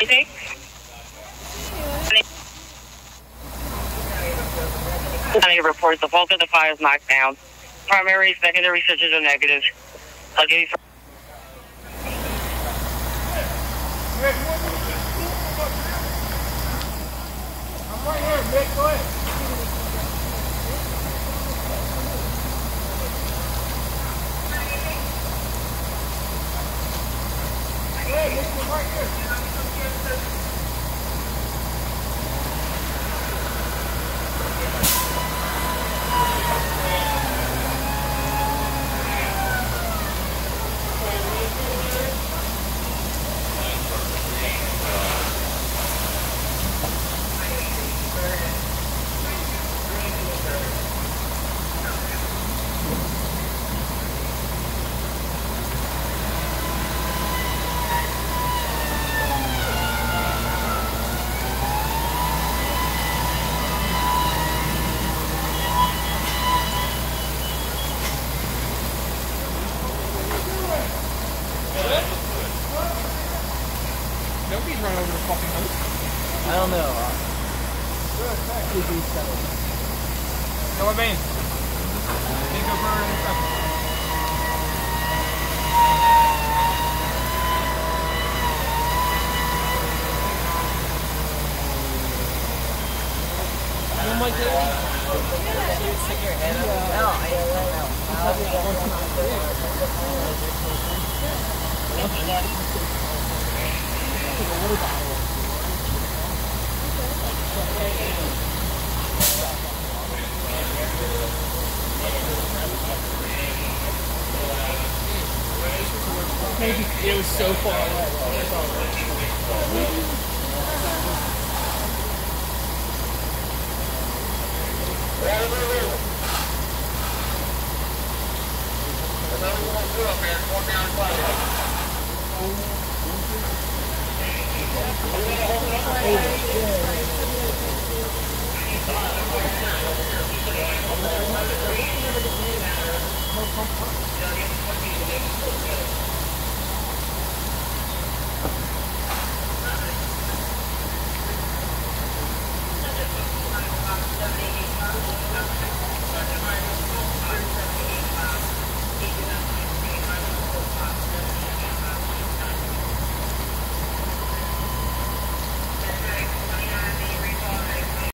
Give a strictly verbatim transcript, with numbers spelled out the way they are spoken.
Report the bulk of the fire is knocked down. Primary, secondary searches are negative. I'll give you. I'm right here, Nick. Go ahead. Hey, Nick, I'm right here. Nobody's run over the fucking house. I don't know. Good, thanks. Go on, man. Take over and stuff. You don't like it? You stick your head up. No, I don't know. It was so far away. Hey,